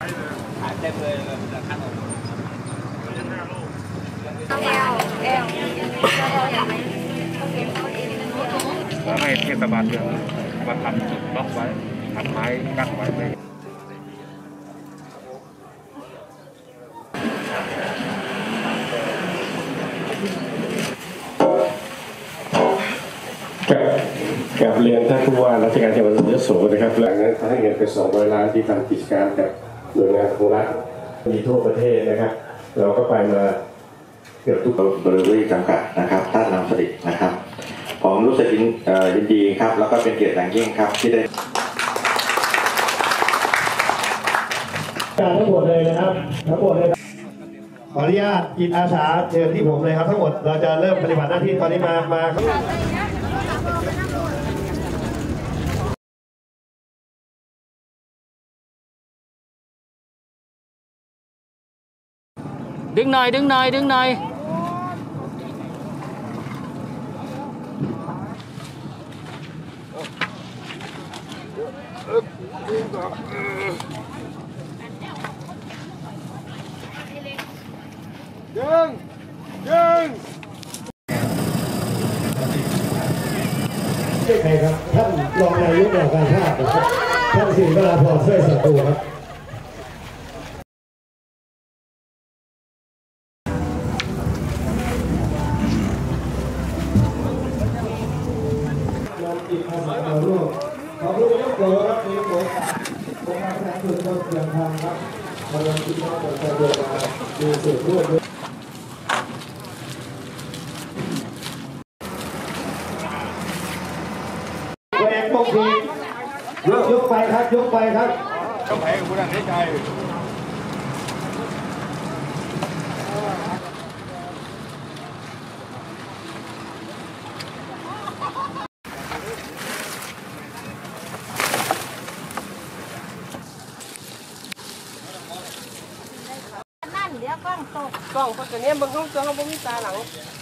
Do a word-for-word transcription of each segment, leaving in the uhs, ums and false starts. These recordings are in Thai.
ขายเต็มเลยราคาออกแอลแอลแล้วให้เทศบาลเมืองมาทำจุดบล็อกไว้ทำไม้กั้นไว้ไม่กับเรียนท่านผู้ว่าราชการจังหวัดยโสนะครับหลังนั้นให้เงินไปสองร้อยล้านที่ทำกิจการกับหน่วยงานของรัฐมีทั่วประเทศนะครับเราก็ไปมาเกือบทุกบริษัทจำกัดนะครับท่านนำสรินะครับผมรู้สึกยินดีครับแล้วก็เป็นเกียรติอย่างยิ่งครับที่ได้การทั้งหมดเลยนะครับทั้งหมดเลยขออนุญาตจิตอาสาเชิญที่ผมเลยครับทั้งหมดเราจะเริ่มปฏิบัติหน้าที่ตอนนี้มามาดึงหน่อยดึงหน่อยดึงหน่อยยิงยิงใครครับท่านรองนายกองค์การชาติท่านสิริวราพรเสื้อสัตว์ครับจิตอาสาเราร่วมขอบคุณยกโกครับมีโกองค์การแทนสุดยอดเพียงทางครับพลังจิตอาสาเราร่วมดูสุดร่วมแหวกบกทียกยกไปครับยกไปครับก็ไปกับคุณอันนี้ใจเดี๋ยวกล้องตกกล้องเขาตัวนี้บางกล้องตัวเขาไม่มีตาหลัง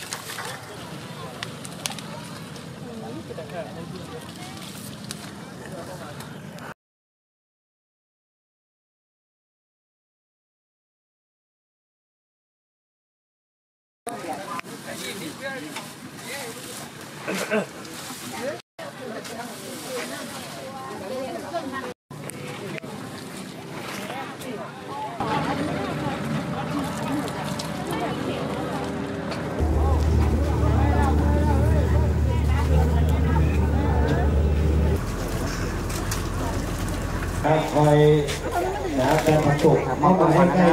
คอยนะแต่ประจุเข้ามาให้ใกล้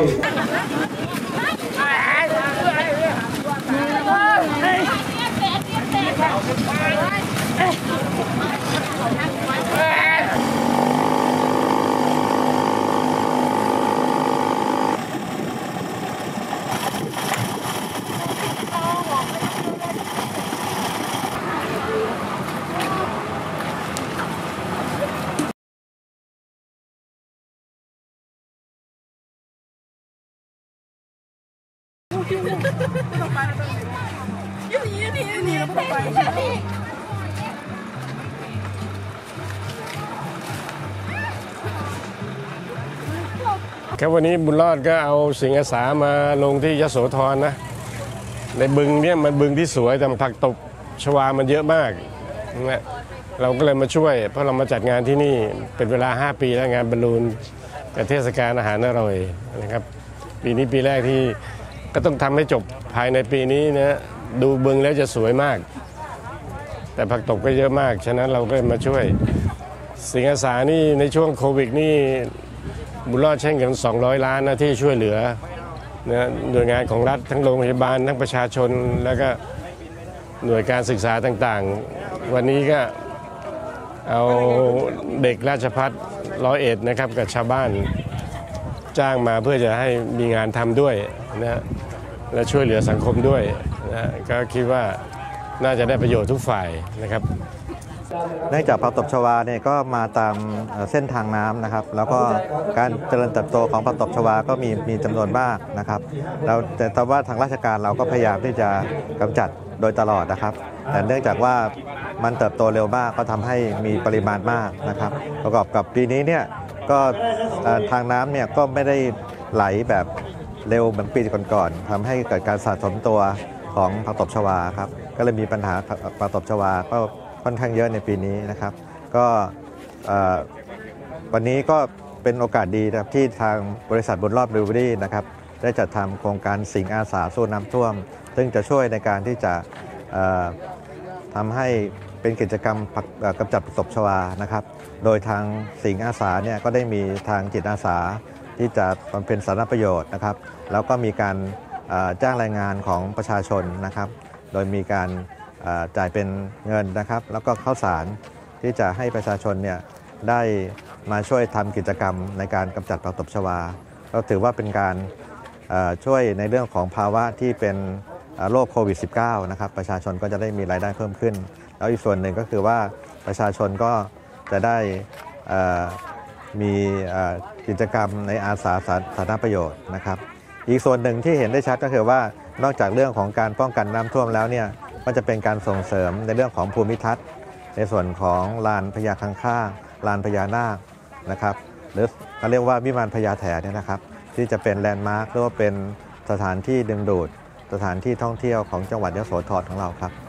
ครับวันนี้บุญรอดก็เอาสิงอาสามาลงที่ยโสธรนะในบึงเนี่ยมันบึงที่สวยแต่ผักตบชวามันเยอะมากนะเราก็เลยมาช่วยเพราะเรามาจัดงานที่นี่เป็นเวลาห้าปีแล้วงานบอลลูนกับเทศกาลอาหารอร่อยนะครับปีนี้ปีแรกที่ก็ต้องทำให้จบภายในปีนี้นะดูบึงแล้วจะสวยมากแต่ผักตบก็เยอะมากฉะนั้นเราก็มาช่วยสิงอาสานี่ในช่วงโควิดนี่บุญรอดใช้เงินสองร้อยล้านนะที่ช่วยเหลือนะหน่วยงานของรัฐทั้งโรงพยาบาลทั้งประชาชนแล้วก็หน่วยการศึกษาต่างๆวันนี้ก็เอาเด็กราชภัฏร้อยเอ็ดนะครับกับชาวบ้านจ้างมาเพื่อจะให้มีงานทำด้วยนะและช่วยเหลือสังคมด้วยนะก็คิดว่าน่าจะได้ประโยชน์ทุกฝ่ายนะครับเนื่องจากผักตบชวาเนี่ยก็มาตามเส้นทางน้ำนะครับแล้วก็การเจริญเติบโตของผักตบชวาก็มีมีจำนวนมากนะครับเราแต่แต่ว่าทางราชการเราก็พยายามที่จะกำจัดโดยตลอดนะครับแต่เนื่องจากว่ามันเติบโตเร็วมากก็ทำให้มีปริมาณมากนะครับประกอบกับปีนี้เนี่ยก็เอ่อทางน้ำเนี่ยก็ไม่ได้ไหลแบบเร็วเหมือนปีก่อนๆทำให้เกิดการสะสมตัวของผักตบชวาครับก็เลยมีปัญหาผักตบชวาก็ค่อนข้างเยอะในปีนี้นะครับก็เอ่อวันนี้ก็เป็นโอกาสดีนะครับที่ทางบริษัทบุญรอดบริวรี่นะครับได้จัดทำโครงการสิงห์อาสาสู้น้ำท่วมซึ่งจะช่วยในการที่จะเอ่อทำให้เป็นกิจกรรมกำจัดผักตบชวานะครับโดยทางสิงห์อาสาเนี่ยก็ได้มีทางจิตอาสาที่จะบำเพ็ญสาธารณประโยชน์นะครับแล้วก็มีการจ้างแรงงานของประชาชนนะครับโดยมีการจ่ายเป็นเงินนะครับแล้วก็ข้าวสารที่จะให้ประชาชนเนี่ยได้มาช่วยทำกิจกรรมในการกำจัดผักตบชวาก็ถือว่าเป็นการช่วยในเรื่องของภาวะที่เป็นโรคโควิด สิบเก้า นะครับประชาชนก็จะได้มีรายได้เพิ่มขึ้นแล้วอีกส่วนหนึ่งก็คือว่าประชาชนก็จะได้มีกิจกรรมในอาสาสาธารณประโยชน์นะครับอีกส่วนหนึ่งที่เห็นได้ชัดก็คือว่านอกจากเรื่องของการป้องกันน้ำท่วมแล้วเนี่ยก็จะเป็นการส่งเสริมในเรื่องของภูมิทัศน์ในส่วนของลานพญาคังคากลานพญานาคนะครับหรือเขาเรียกว่าวิมานพญาแถนเนี่ยนะครับที่จะเป็นแลนด์มาร์คหรือว่าเป็นสถานที่ดึงดูดสถานที่ท่องเที่ยวของจังหวัดยโสธรของเราครับ